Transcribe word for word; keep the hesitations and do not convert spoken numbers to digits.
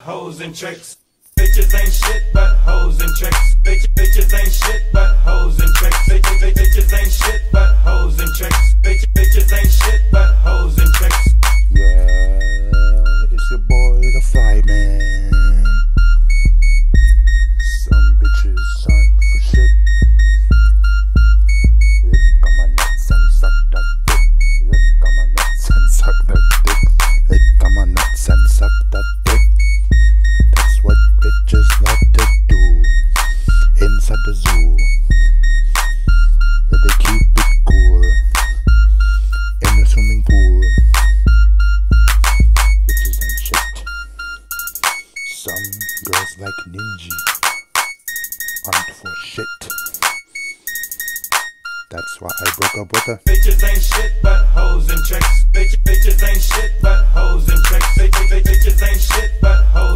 hoes and tricks. Bitches ain't shit but hoes and tricks. Bitch, bitches ain't shit but hoes and tricks. Bitches, bitch, bitches ain't shit but hoes and tricks. Bitch, bitches ain't shit but hoes and tricks. Yeah, it's your boy the Fly Man. Some bitches aren't for shit. Lick on my nuts and suck that dick. Lick on my nuts and suck that dick. Lick on my nuts and suck that dick. That's what bitches like to do inside the zoo. Yeah, they keep it cool in the swimming pool. Bitches ain't shit. Some girls like Ninja aren't for shit. That's why I broke up with her. Bitches ain't shit but hoes and tricks. Bitch, bitches ain't shit but hoes and tricks. Bitch, bitch, bitches ain't shit but hoes.